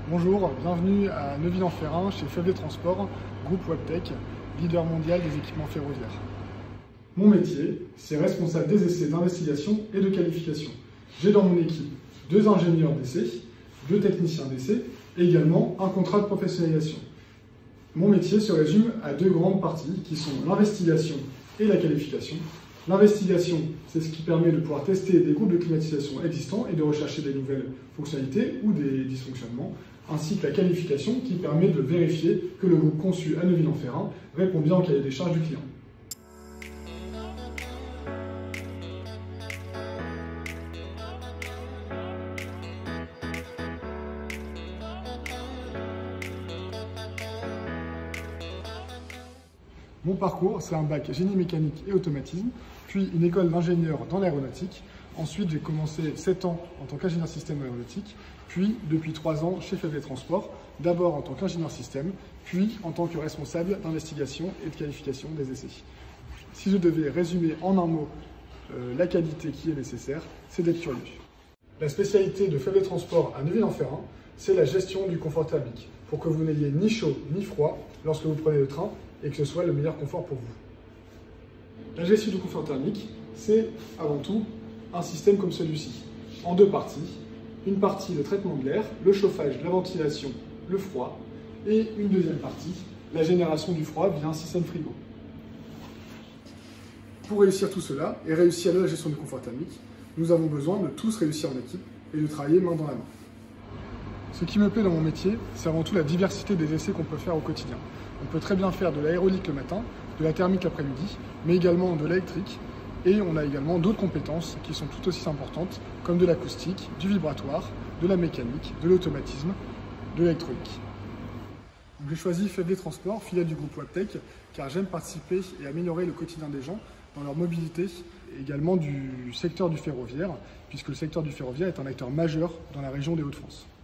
Bonjour, bienvenue à Neuville-en-Ferrain chez FFD Transport, groupe Wabtec, leader mondial des équipements ferroviaires. Mon métier, c'est responsable des essais d'investigation et de qualification. J'ai dans mon équipe 2 ingénieurs d'essai, 2 techniciens d'essai et également un contrat de professionnalisation. Mon métier se résume à 2 grandes parties qui sont l'investigation et la qualification. L'investigation, c'est ce qui permet de pouvoir tester des groupes de climatisation existants et de rechercher des nouvelles fonctionnalités ou des dysfonctionnements, ainsi que la qualification qui permet de vérifier que le groupe conçu à Neuville-en-Ferrain répond bien au cahier des charges du client. Mon parcours, c'est un bac génie mécanique et automatisme, puis une école d'ingénieur dans l'aéronautique. Ensuite, j'ai commencé 7 ans en tant qu'ingénieur système aéronautique, puis depuis 3 ans chez FFD Transport, d'abord en tant qu'ingénieur système, puis en tant que responsable d'investigation et de qualification des essais. Si je devais résumer en un mot la qualité qui est nécessaire, c'est d'être curieux. La spécialité de FFD Transport à Neuville-en-Ferrain, c'est la gestion du confort thermique, pour que vous n'ayez ni chaud ni froid lorsque vous prenez le train et que ce soit le meilleur confort pour vous. La gestion du confort thermique, c'est avant tout un système comme celui-ci, en 2 parties. Une partie, le traitement de l'air, le chauffage, la ventilation, le froid, et une deuxième partie, la génération du froid via un système frigo. Pour réussir tout cela et réussir la gestion du confort thermique, nous avons besoin de tous réussir en équipe et de travailler main dans la main. Ce qui me plaît dans mon métier, c'est avant tout la diversité des essais qu'on peut faire au quotidien. On peut très bien faire de l'aérolique le matin, de la thermique l'après-midi, mais également de l'électrique. Et on a également d'autres compétences qui sont tout aussi importantes, comme de l'acoustique, du vibratoire, de la mécanique, de l'automatisme, de l'électronique. J'ai choisi FFD Transport, filiale du groupe Wabtec, car j'aime participer et améliorer le quotidien des gens dans leur mobilité, et également du secteur du ferroviaire, puisque le secteur du ferroviaire est un acteur majeur dans la région des Hauts-de-France.